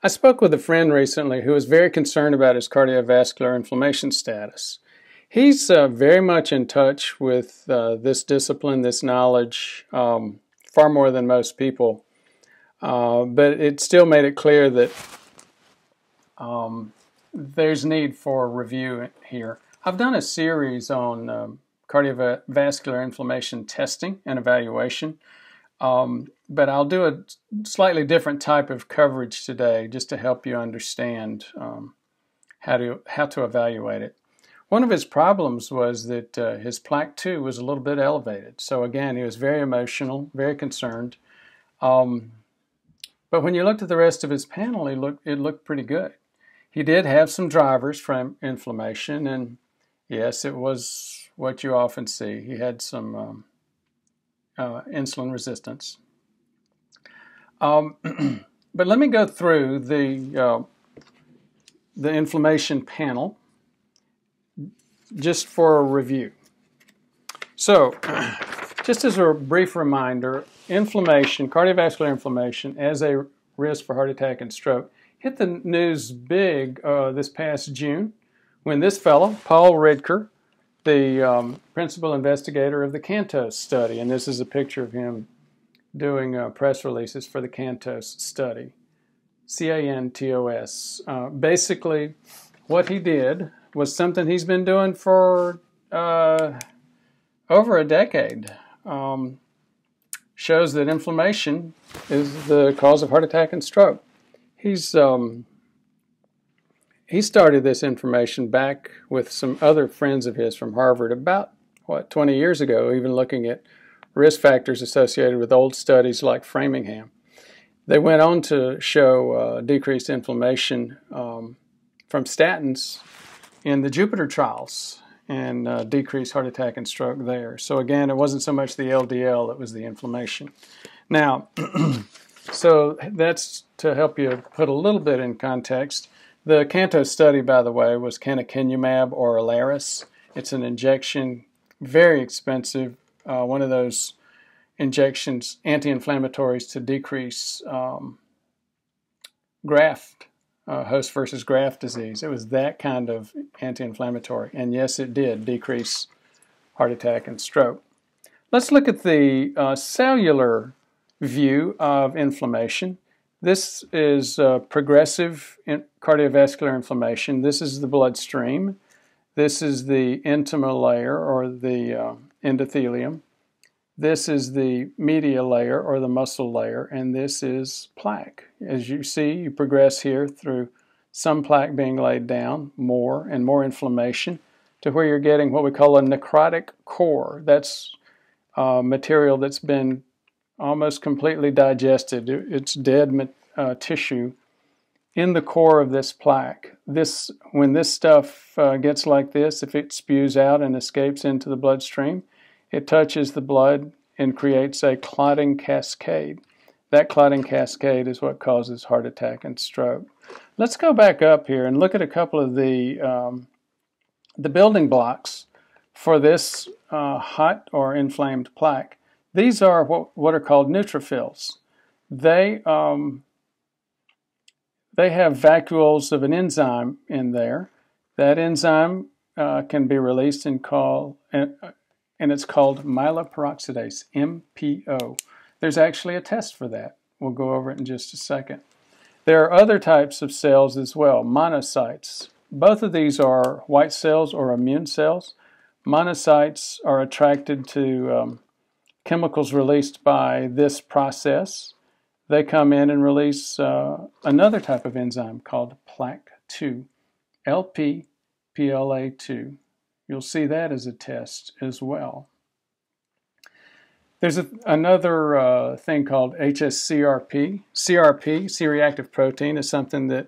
I spoke with a friend recently who was very concerned about his cardiovascular inflammation status. He's very much in touch with this discipline, this knowledge, far more than most people. But it still made it clear that there's need for review here. I've done a series on cardiovascular inflammation testing and evaluation, but I'll do a slightly different type of coverage today just to help you understand how to evaluate it. One of his problems was that his plaque 2 was a little bit elevated. So again, he was very emotional, very concerned. But when you looked at the rest of his panel, it looked pretty good. He did have some drivers from inflammation, and yes, it was what you often see. He had some insulin resistance. But let me go through the inflammation panel just for a review. So, just as a brief reminder, inflammation, cardiovascular inflammation, as a risk for heart attack and stroke, hit the news big this past June when this fellow, Paul Ridker, the principal investigator of the CANTOS study, and this is a picture of him doing press releases for the CANTOS study, C-A-N-T-O-S. Basically, what he did was something he's been doing for over a decade. Shows that inflammation is the cause of heart attack and stroke. He started this information back with some other friends of his from Harvard about, 20 years ago, even looking at risk factors associated with old studies like Framingham. They went on to show decreased inflammation from statins in the Jupiter trials and decreased heart attack and stroke there. So again, it wasn't so much the LDL, it was the inflammation. Now, so that's to help you put a little bit in context. The CANTOS study, by the way, was canakinumab or Alaris. It's an injection, very expensive, one of those injections, anti-inflammatories to decrease graft, host versus graft disease. It was that kind of anti-inflammatory. And yes, it did decrease heart attack and stroke. Let's look at the cellular view of inflammation. This is progressive cardiovascular inflammation. This is the bloodstream. This is the intima layer or the endothelium. This is the media layer or the muscle layer, and this is plaque. As you see, you progress here through some plaque being laid down, more and more inflammation, to where you're getting what we call a necrotic core. That's material that's been almost completely digested. It's dead tissue in the core of this plaque. When this stuff gets like this, if it spews out and escapes into the bloodstream, it touches the blood and creates a clotting cascade. That clotting cascade is what causes heart attack and stroke. Let's go back up here and look at a couple of the building blocks for this hot or inflamed plaque. These are what are called neutrophils. They have vacuoles of an enzyme in there. That enzyme can be released and it's called myeloperoxidase, MPO. There's actually a test for that. We'll go over it in just a second. There are other types of cells as well, monocytes. Both of these are white cells or immune cells. Monocytes are attracted to chemicals released by this process. They come in and release another type of enzyme called plaque2, LPPLA2. You'll see that as a test as well. There's another thing called hsCRP. CRP, C-reactive protein, is something that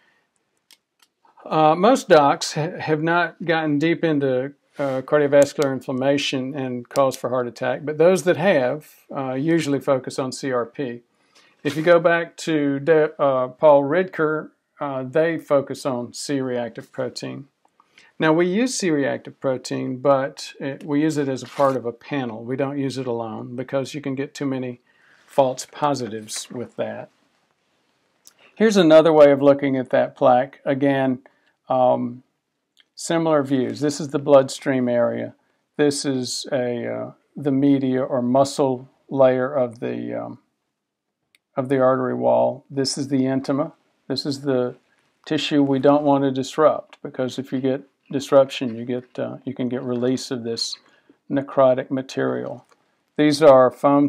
most docs have not gotten deep into cardiovascular inflammation and cause for heart attack, but those that have usually focus on CRP. If you go back to Paul Ridker, they focus on C-reactive protein. Now, we use C-reactive protein, but we use it as a part of a panel. We don't use it alone because you can get too many false positives with that. Here's another way of looking at that plaque. Again, similar views. This is the bloodstream area. This is the media or muscle layer of the artery wall. This is the intima. This is the tissue we don't want to disrupt, because if you get disruption, you can get release of this necrotic material. These are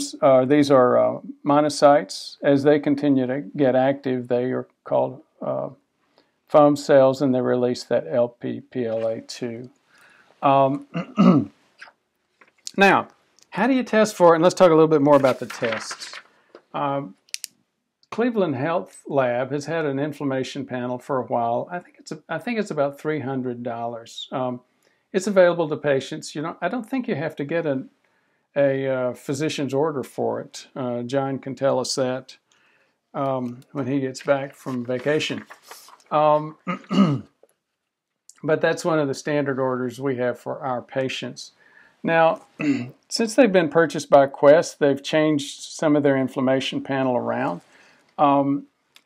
monocytes. As they continue to get active, they are called foam cells, and they release that LPPLA2. Now, how do you test for it? And let's talk a little bit more about the tests. Cleveland Health Lab has had an inflammation panel for a while. I think it's about $300. It's available to patients. I don't think you have to get a physician's order for it. John can tell us that when he gets back from vacation. But that's one of the standard orders we have for our patients. Now, since they've been purchased by Quest, they've changed some of their inflammation panel around. I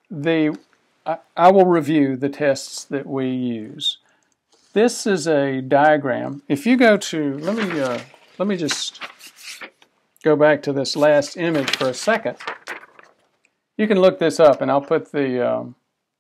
will review the tests that we use. This is a diagram. If you go to, let me just go back to this last image for a second. You can look this up, and I'll put the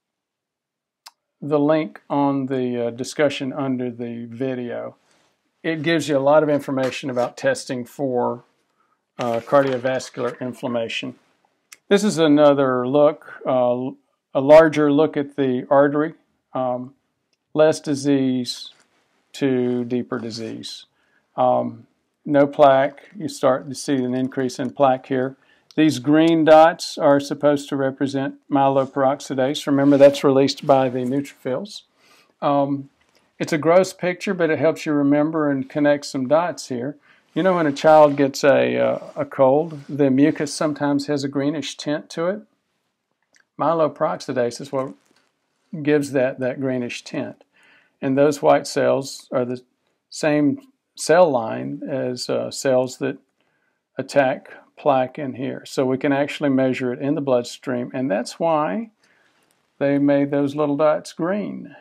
link on the discussion under the video. It gives you a lot of information about testing for cardiovascular inflammation. This is another look, a larger look at the artery, less disease to deeper disease. No plaque. You start to see an increase in plaque here. These green dots are supposed to represent myeloperoxidase. Remember, that's released by the neutrophils. It's a gross picture, but it helps you remember and connect some dots here. You know, when a child gets a cold, the mucus sometimes has a greenish tint to it. Myeloperoxidase is what gives that greenish tint. And those white cells are the same cell line as cells that attack plaque in here. So we can actually measure it in the bloodstream, and that's why they made those little dots green.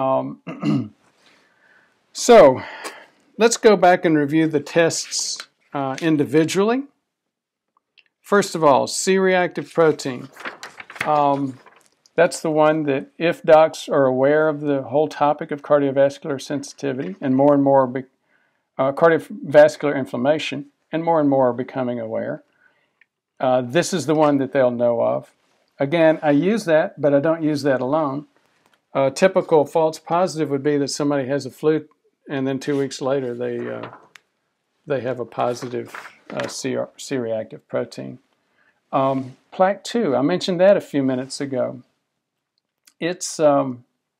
So let's go back and review the tests individually. First of all, C-reactive protein. That's the one that, if docs are aware of the whole topic of cardiovascular sensitivity and more cardiovascular inflammation, and more are becoming aware, this is the one that they'll know of. Again, I use that, but I don't use that alone. A typical false positive would be that somebody has a flu, and then 2 weeks later they have a positive C-reactive protein. Plaque 2, I mentioned that a few minutes ago. It's the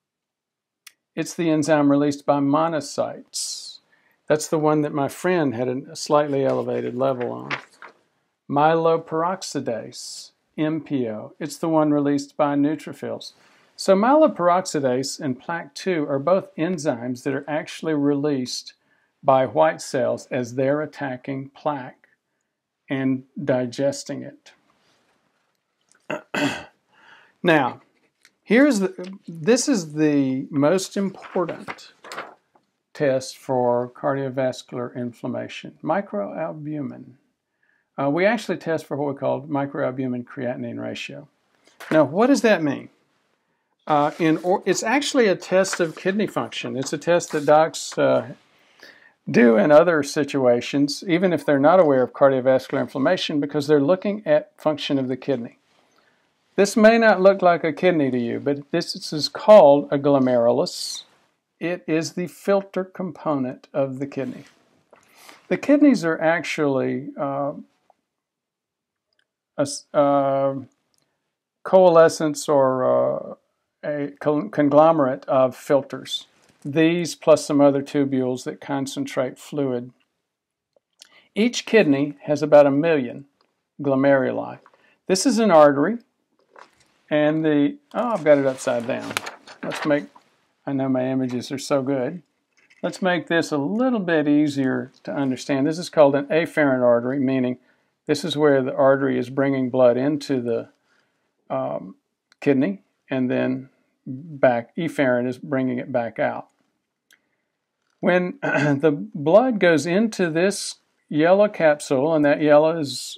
enzyme released by monocytes. That's the one that my friend had a slightly elevated level on. Myeloperoxidase, MPO. It's the one released by neutrophils. So myeloperoxidase and plaque 2 are both enzymes that are actually released by white cells as they're attacking plaque and digesting it. Now, this is the most important test for cardiovascular inflammation, microalbumin. We actually test for what we call microalbumin creatinine ratio. Now, what does that mean? It's actually a test of kidney function. It's a test that docs do in other situations, even if they're not aware of cardiovascular inflammation, because they're looking at function of the kidney. This may not look like a kidney to you, but this is called a glomerulus. It is the filter component of the kidney. The kidneys are actually a coalescence or a conglomerate of filters. These plus some other tubules that concentrate fluid. Each kidney has about 1 million glomeruli. This is an artery, and I've got it upside down. I know my images are so good. Let's make this a little bit easier to understand. This is called an afferent artery, meaning this is where the artery is bringing blood into the kidney, and then back, efferent is bringing it back out. When the blood goes into this yellow capsule, and that yellow is,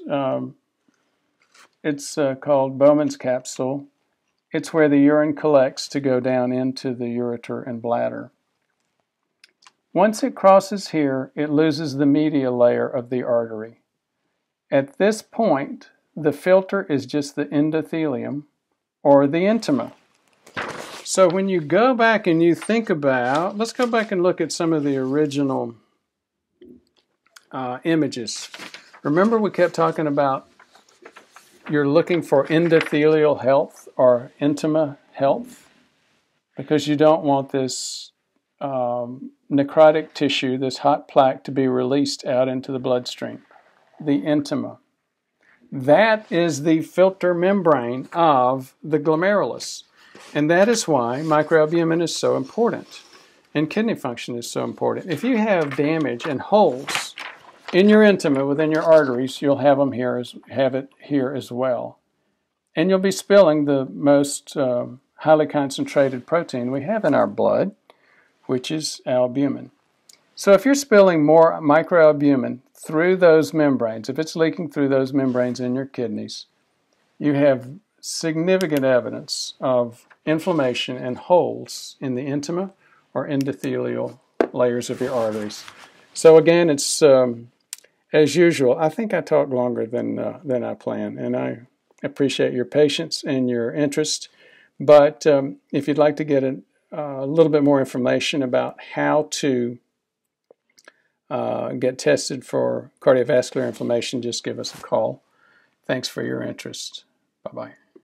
it's called Bowman's capsule. It's where the urine collects to go down into the ureter and bladder. Once it crosses here, it loses the medial layer of the artery. At this point, the filter is just the endothelium or the intima. So when you go back and you think about, let's go back and look at some of the original images. Remember we kept talking about you're looking for endothelial health or intima health because you don't want this necrotic tissue, this hot plaque, to be released out into the bloodstream. The intima. That is the filter membrane of the glomerulus. And that is why microalbumin is so important and kidney function is so important. If you have damage and holes in your intima within your arteries, you'll have them here, have it here as well. And you'll be spilling the most highly concentrated protein we have in our blood, which is albumin. So if you're spilling more microalbumin through those membranes, if it's leaking through those membranes in your kidneys, you have significant evidence of inflammation and holes in the intima or endothelial layers of your arteries. So again, it's as usual. I think I talked longer than I planned, and I appreciate your patience and your interest. But if you'd like to get a little bit more information about how to get tested for cardiovascular inflammation, just give us a call. Thanks for your interest. Bye-bye.